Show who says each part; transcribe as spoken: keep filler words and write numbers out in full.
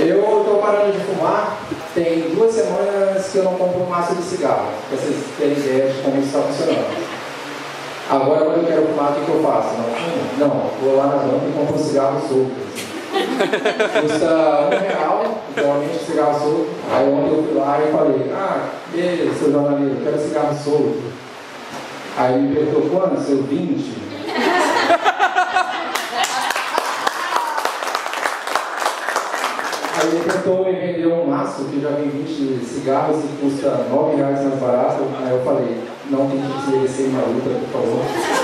Speaker 1: Eu estou parando de fumar, tem duas semanas que eu não compro um maço de cigarro, para vocês terem ideia de como isso está funcionando. Agora, quando eu quero fumar, o que, que eu faço? Não fumo? Não, vou lá na banca e compro um cigarro solto. Custa um real, geralmente um cigarro solto. Aí ontem eu fui lá e falei, ah, e aí, seu jornalista, eu quero cigarro solto. Aí ele me perguntou, quanto? Seu vinte? Aí ele tentou me vender um maço que já vem vinte cigarros e custa nove reais mais barato. Aí eu falei, não tente se envelhecer em uma luta, por favor.